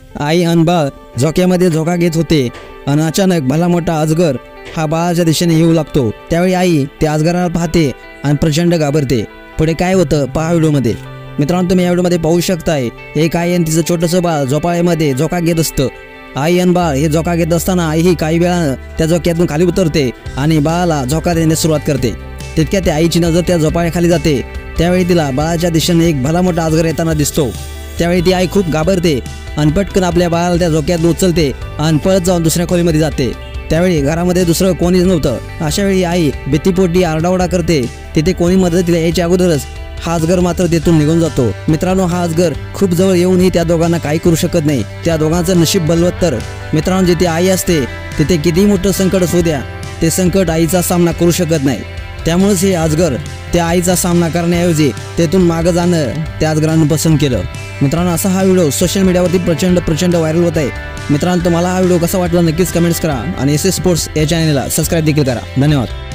आई आणि बाळ झोक्यामध्ये झोका घेत होते आणि अचानक भला मोठा अजगर हा बाळाच्या दिशेने येऊ लागतो। त्यावेळी आई त्या अजगराला पाहते आणि प्रचंड घाबरते। पुढे काय होतं पहा व्हिडिओमध्ये। मित्रांनो, तुम्ही या व्हिडिओमध्ये पाहू शकताय एक आई आणि तिचं छोटंसं बाळ झोपाळ्यामध्ये झोका घेत असतं। आई आणि बाळ हे झोका घेत असताना आई ही काही वेळानं त्या झोक्यातून खाली उतरते आणि बाळाला झोका देण्यास सुरुवात करते। तितक्यात त्या आईची नजर त्या झोपाळ्याखाली जाते। त्यावेळी तिला बाळाच्या दिशेने एक भला मोठा अजगर येताना दिसतो। त्यावेळी ती आई खूप घाबरते आणि पटकन आपल्या बाळाला त्या झोक्यात उचलते आणि पळत जाऊन दुसऱ्या खोलीमध्ये जाते। त्यावेळी घरामध्ये दुसरं कोणीच नव्हतं। अशावेळी आई भीतीपोटी आरडाओरडा करते। तिथे कोणी मदतीला यायच्या अगोदरच हा अजगर मात्र तेथून निघून जातो। मित्रांनो, हा अजगर खूप जवळ येऊनही त्या दोघांना काही करू शकत नाही। त्या दोघांचं नशीब बलवत्तर। मित्रांनो, जिथे आई असते तिथे कितीही मोठं संकट असू द्या, ते संकट आईचा सामना करू शकत नाही। त्यामुळेच हे अजगर त्या आईचा सामना करण्याऐवजी तेथून मागं जाणं त्या अजगरानं पसंत केलं। मित्रांनो, असा हा व्हिडिओ सोशल मीडियावरती प्रचंड व्हायरल होत आहे। मित्रांनो, तुम्हाला हा व्हिडिओ कसा वाटला नक्कीच कमेंट्स करा आणि SS स्पोर्ट्स या चॅनलला सबस्क्राईब देखील करा। धन्यवाद।